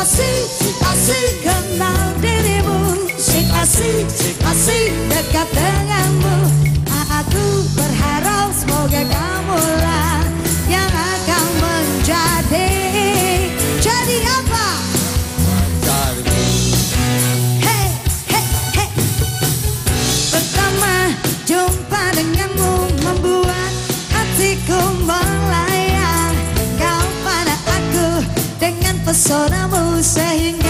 asik kenal dirimu, asik dekat denganmu. Aku berharap semoga kamulah yang akan menjadi. Jadi apa? Hey, hey, hey. Pertama jumpa denganmu membuat hatiku melayang. Kau pada aku dengan pesonamu sehingga